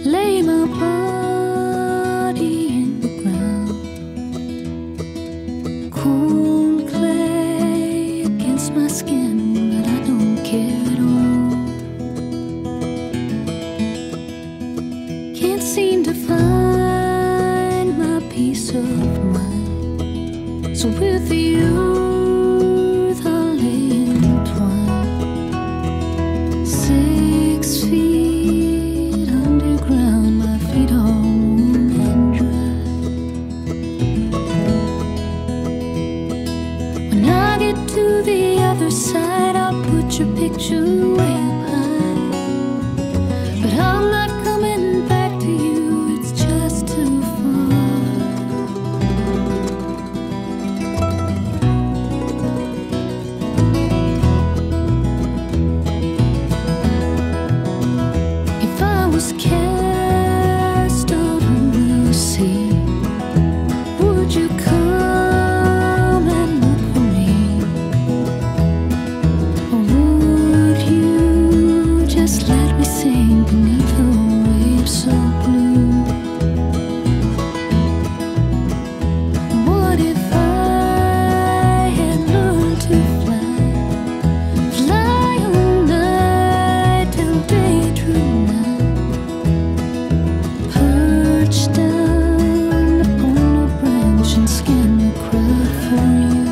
lay my body in the ground, cold clay against my skin, but I don't care at all. Can't seem to find my peace of mind, so with the youth I'll lay entwined, 6 feet underground, my feet all warm and dry. When I get to the other side, I'll put your picture way up high, but I'm not coming back to you, it's just too far. If I was cast out on the sea, would you come and look for me? Or would you just let me sing beneath the waves so blue? What if I had learned to fly, fly all night till day drew nigh, perch down upon a branch and scan the crowd for you?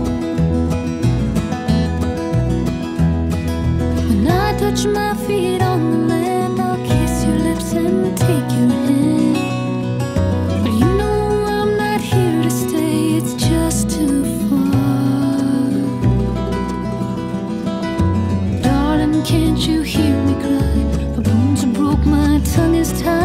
When I touch my feet on the land, I'll kiss your lips and take your hand, but you know I'm not here to stay, it's just too far. Darling, can't you hear me cry? My bones are broke, my tongue is tied.